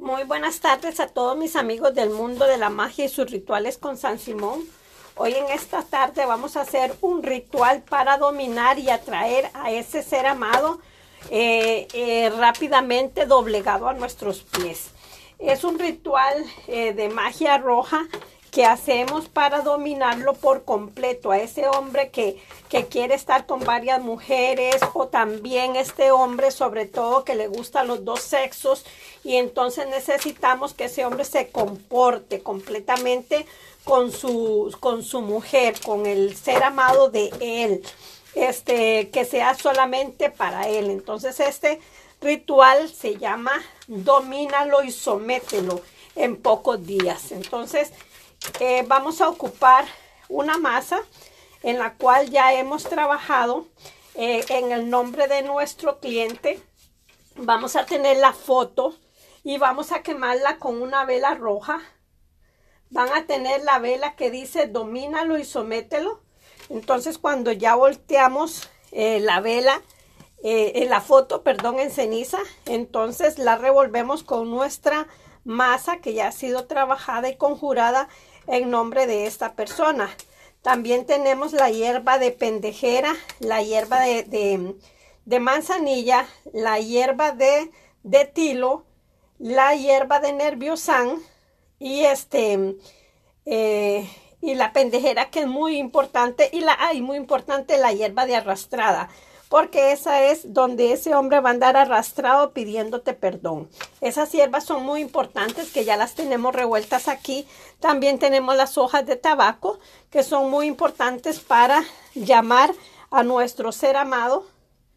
Muy buenas tardes a todos mis amigos del mundo de la magia y sus rituales con San Simón. Hoy en esta tarde vamos a hacer un ritual para dominar y atraer a ese ser amado rápidamente doblegado a nuestros pies. Es un ritual de magia roja que hacemos para dominarlo por completo, a ese hombre que quiere estar con varias mujeres, o también este hombre sobre todo que le gustan los dos sexos, y entonces necesitamos que ese hombre se comporte completamente con su mujer, con el ser amado de él, que sea solamente para él. Entonces este ritual se llama domínalo y somételo en pocos días. Entonces vamos a ocupar una masa en la cual ya hemos trabajado en el nombre de nuestro cliente. Vamos a tener la foto y vamos a quemarla con una vela roja. Van a tener la vela que dice domínalo y somételo. Entonces cuando ya volteamos la vela, la foto, perdón, en ceniza, entonces la revolvemos con nuestra masa que ya ha sido trabajada y conjurada en nombre de esta persona. También tenemos la hierba de pendejera, la hierba de manzanilla, la hierba de tilo, la hierba de nerviosán y y la pendejera, que es muy importante, y muy importante la hierba de arrastrada, porque esa es donde ese hombre va a andar arrastrado pidiéndote perdón. Esas hierbas son muy importantes, que ya las tenemos revueltas aquí. También tenemos las hojas de tabaco, que son muy importantes para llamar a nuestro ser amado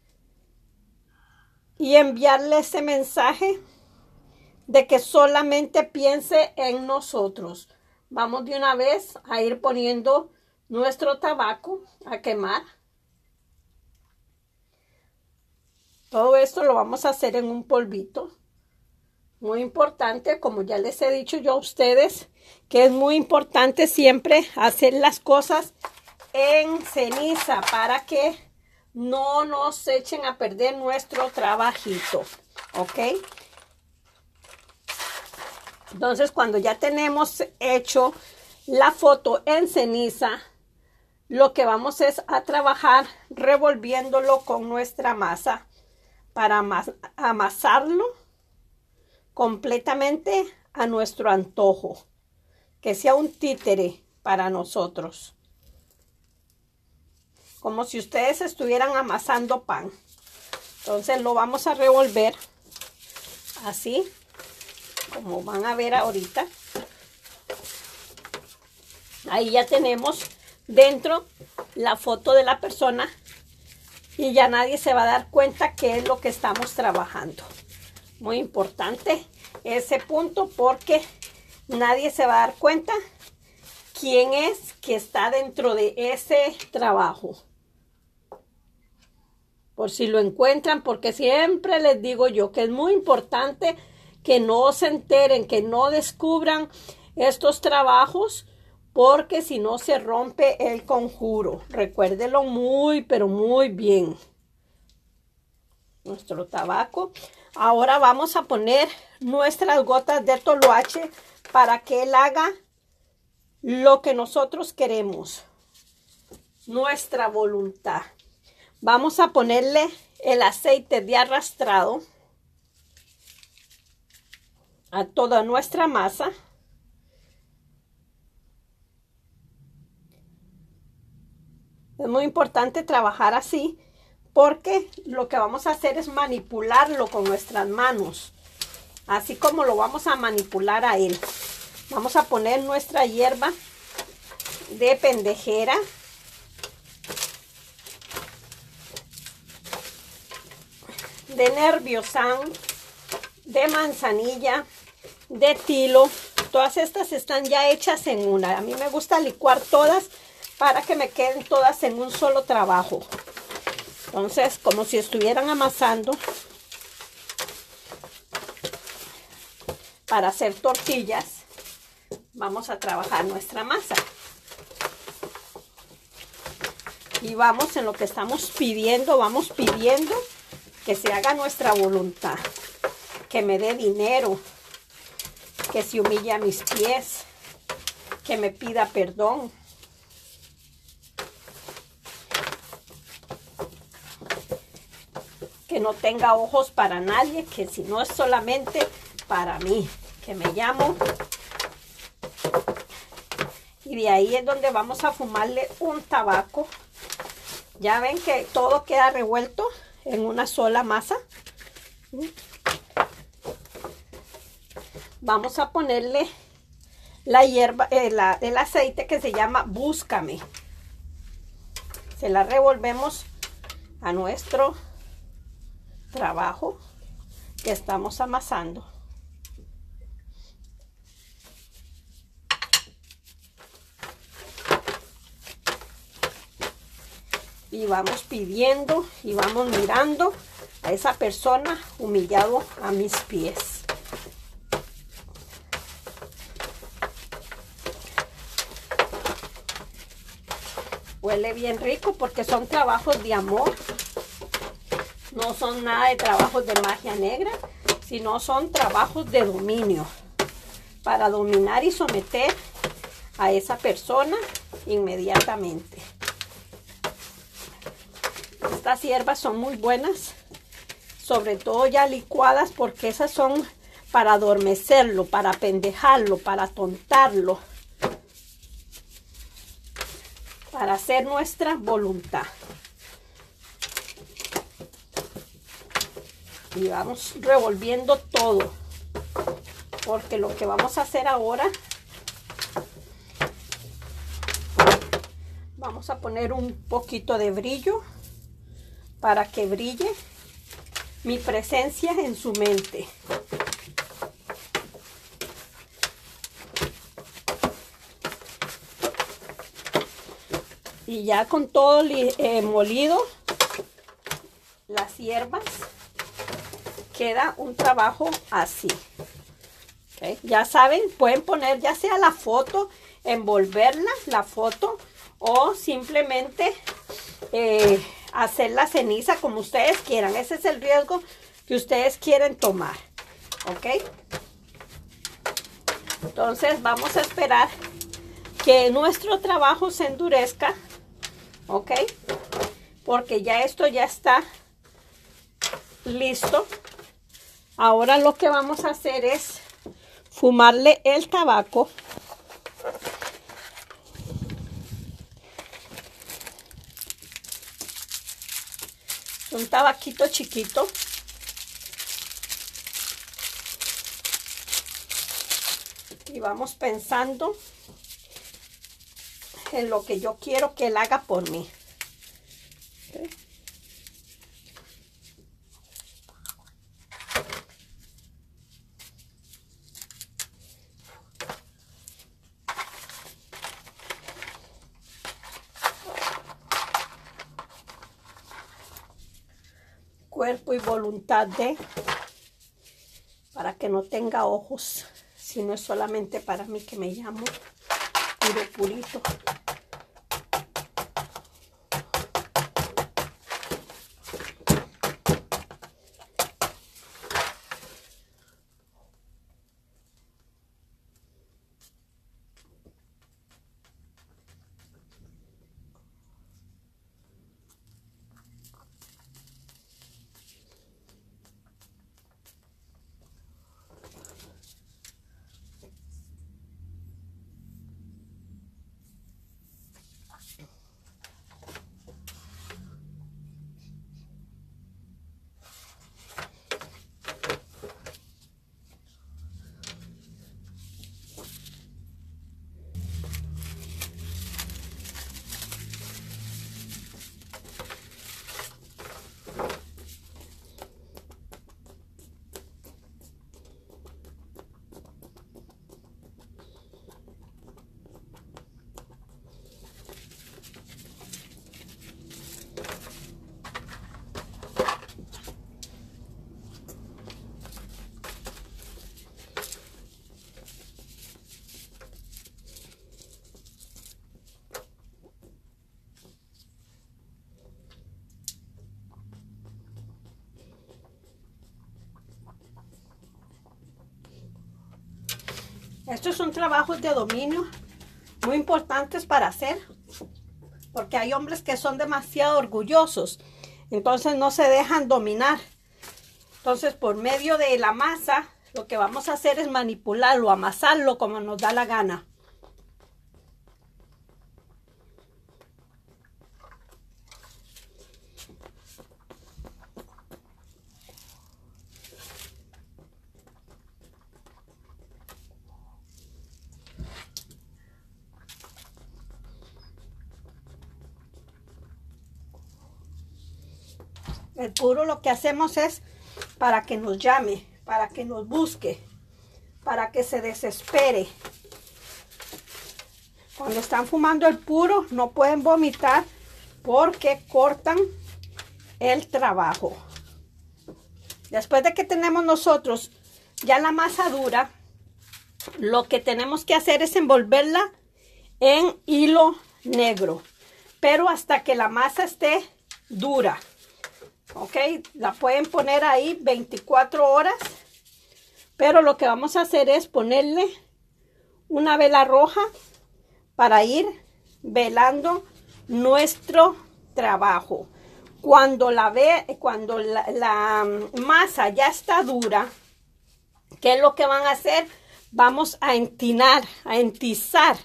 y enviarle ese mensaje de que solamente piense en nosotros. Vamos de una vez a ir poniendo nuestro tabaco a quemar. Todo esto lo vamos a hacer en un polvito. Muy importante, como ya les he dicho yo a ustedes, que es muy importante siempre hacer las cosas en ceniza para que no nos echen a perder nuestro trabajito, ¿ok? Entonces, cuando ya tenemos hecho la foto en ceniza, lo que vamos es a trabajar revolviéndolo con nuestra masa para amasarlo completamente a nuestro antojo, que sea un títere para nosotros, como si ustedes estuvieran amasando pan. Entonces lo vamos a revolver así, como van a ver ahorita. Ahí ya tenemos dentro la foto de la persona y ya nadie se va a dar cuenta qué es lo que estamos trabajando. Muy importante ese punto, porque nadie se va a dar cuenta quién es que está dentro de ese trabajo. Por si lo encuentran, porque siempre les digo yo que es muy importante que no se enteren, que no descubran estos trabajos, porque si no se rompe el conjuro. Recuérdelo muy, pero muy bien. Nuestro tabaco. Ahora vamos a poner nuestras gotas de toloache para que él haga lo que nosotros queremos, nuestra voluntad. Vamos a ponerle el aceite de arrastrado a toda nuestra masa. Es muy importante trabajar así, porque lo que vamos a hacer es manipularlo con nuestras manos, así como lo vamos a manipular a él. Vamos a poner nuestra hierba de pendejera, de nerviosán, de manzanilla, de tilo. Todas estas están ya hechas en una. A mí me gusta licuar todas para que me queden todas en un solo trabajo. Entonces, como si estuvieran amasando para hacer tortillas, vamos a trabajar nuestra masa. Y vamos en lo que estamos pidiendo, vamos pidiendo que se haga nuestra voluntad, que me dé dinero, que se humille a mis pies, que me pida perdón. Que no tenga ojos para nadie, que si no es solamente para mí, que me llamo. Y de ahí es donde vamos a fumarle un tabaco. Ya ven que todo queda revuelto en una sola masa. Vamos a ponerle la hierba, el aceite que se llama Búscame. Se la revolvemos a nuestro trabajo que estamos amasando. Y vamos pidiendo y vamos mirando a esa persona humillado a mis pies. Huele bien rico porque son trabajos de amor. No son nada de trabajos de magia negra, sino son trabajos de dominio. Para dominar y someter a esa persona inmediatamente. Estas hierbas son muy buenas, sobre todo ya licuadas, porque esas son para adormecerlo, para apendejarlo, para atontarlo, para hacer nuestra voluntad. Y vamos revolviendo todo, porque lo que vamos a hacer ahora, vamos a poner un poquito de brillo para que brille mi presencia en su mente. Y ya con todo molido, las hierbas, queda un trabajo así. ¿Okay? Ya saben, pueden poner ya sea la foto, envolverla, la foto, o simplemente hacer la ceniza como ustedes quieran. Ese es el riesgo que ustedes quieren tomar. ¿Ok? Entonces vamos a esperar que nuestro trabajo se endurezca. ¿Ok? Porque ya esto ya está listo. Ahora lo que vamos a hacer es fumarle el tabaco. Un tabaquito chiquito. Y vamos pensando en lo que yo quiero que él haga por mí. ¿Okay? Cuerpo y voluntad de, para que no tenga ojos, sino es solamente para mí, que me llamo puro purito. Estos son trabajos de dominio muy importantes para hacer, porque hay hombres que son demasiado orgullosos, entonces no se dejan dominar. Entonces, por medio de la masa, lo que vamos a hacer es manipularlo, amasarlo como nos da la gana. El puro lo que hacemos es para que nos llame, para que nos busque, para que se desespere. Cuando están fumando el puro no pueden vomitar porque cortan el trabajo. Después de que tenemos nosotros ya la masa dura, lo que tenemos que hacer es envolverla en hilo negro, pero hasta que la masa esté dura. Ok, la pueden poner ahí 24 horas, pero lo que vamos a hacer es ponerle una vela roja para ir velando nuestro trabajo. Cuando la masa ya está dura, ¿qué es lo que van a hacer? Vamos a entizar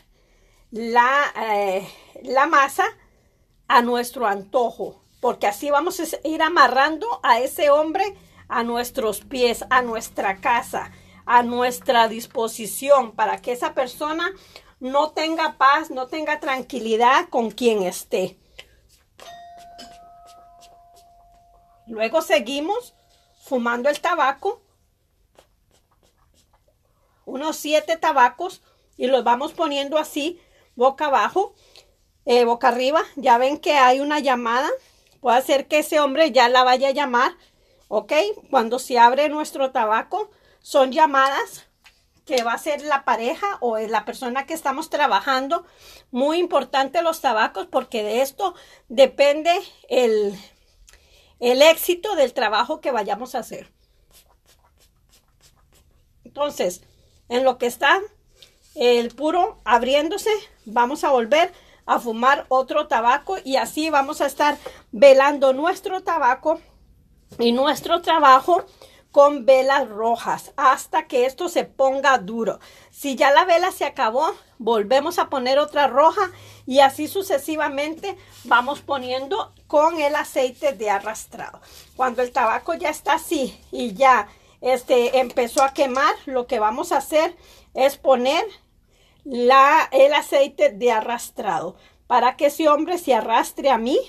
la masa a nuestro antojo. Porque así vamos a ir amarrando a ese hombre a nuestros pies, a nuestra casa, a nuestra disposición, para que esa persona no tenga paz, no tenga tranquilidad con quien esté. Luego seguimos fumando el tabaco, unos 7 tabacos, y los vamos poniendo así, boca abajo, boca arriba. Ya ven que hay una llamada. Puede ser que ese hombre ya la vaya a llamar, ¿ok? Cuando se abre nuestro tabaco, son llamadas que va a ser la pareja o la persona que estamos trabajando. Muy importante los tabacos, porque de esto depende el éxito del trabajo que vayamos a hacer. Entonces, en lo que está el puro abriéndose, vamos a volver a fumar otro tabaco, y así vamos a estar velando nuestro tabaco y nuestro trabajo con velas rojas hasta que esto se ponga duro. Si ya la vela se acabó, volvemos a poner otra roja, y así sucesivamente vamos poniendo con el aceite de arrastrado. Cuando el tabaco ya está así y ya empezó a quemar, lo que vamos a hacer es poner el aceite de arrastrado para que ese hombre se arrastre a mí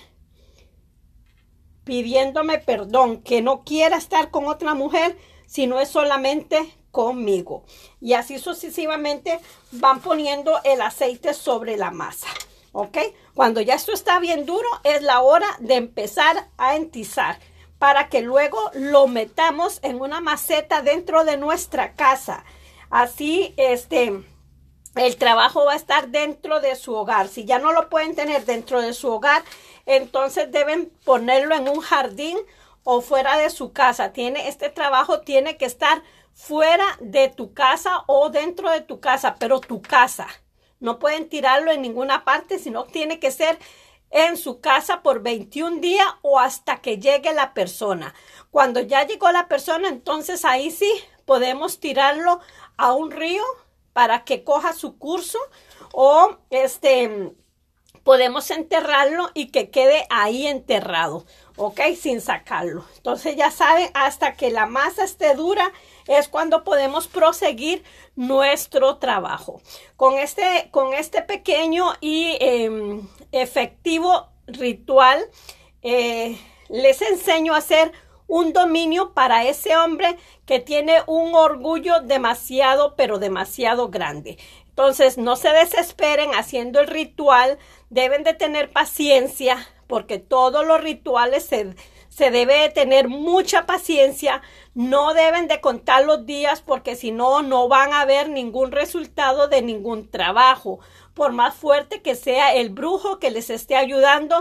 pidiéndome perdón, que no quiera estar con otra mujer, sino es solamente conmigo. Y así sucesivamente van poniendo el aceite sobre la masa, ¿ok? Cuando ya esto está bien duro, es la hora de empezar a entizar, para que luego lo metamos en una maceta dentro de nuestra casa. Así, el trabajo va a estar dentro de su hogar. Si ya no lo pueden tener dentro de su hogar, entonces deben ponerlo en un jardín o fuera de su casa. Este trabajo tiene que estar fuera de tu casa o dentro de tu casa, pero tu casa. No pueden tirarlo en ninguna parte, sino tiene que ser en su casa por 21 días o hasta que llegue la persona. Cuando ya llegó la persona, entonces ahí sí podemos tirarlo a un río para que coja su curso, o podemos enterrarlo y que quede ahí enterrado, ¿ok? Sin sacarlo. Entonces ya saben, hasta que la masa esté dura es cuando podemos proseguir nuestro trabajo. Con este pequeño y efectivo ritual, les enseño a hacer un dominio para ese hombre que tiene un orgullo demasiado, pero demasiado grande. Entonces, no se desesperen haciendo el ritual. Deben de tener paciencia, porque todos los rituales se debe de tener mucha paciencia. No deben de contar los días, porque si no, no van a ver ningún resultado de ningún trabajo. Por más fuerte que sea el brujo que les esté ayudando,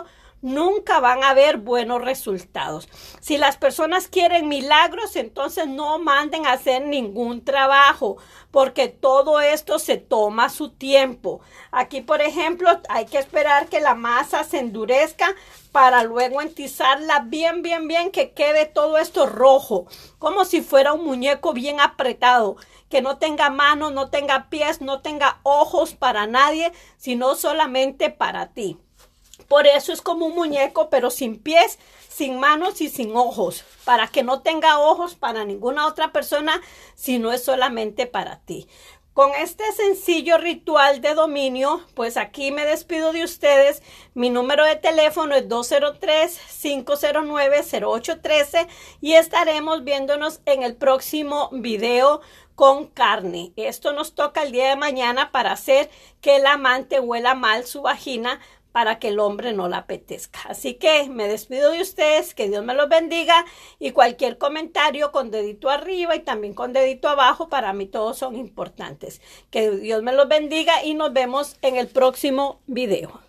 nunca van a ver buenos resultados. Si las personas quieren milagros, entonces no manden a hacer ningún trabajo, porque todo esto se toma su tiempo. Aquí, por ejemplo, hay que esperar que la masa se endurezca para luego entizarla bien, que quede todo esto rojo, como si fuera un muñeco bien apretado, que no tenga manos, no tenga pies, no tenga ojos para nadie, sino solamente para ti. Por eso es como un muñeco, pero sin pies, sin manos y sin ojos, para que no tenga ojos para ninguna otra persona, sino es solamente para ti. Con este sencillo ritual de dominio, pues aquí me despido de ustedes. Mi número de teléfono es 203-509-0813 y estaremos viéndonos en el próximo video con carne. Esto nos toca el día de mañana para hacer que el amante huela mal su vagina, para que el hombre no la apetezca. Así que me despido de ustedes, que Dios me los bendiga, y cualquier comentario con dedito arriba y también con dedito abajo, para mí todos son importantes. Que Dios me los bendiga y nos vemos en el próximo video.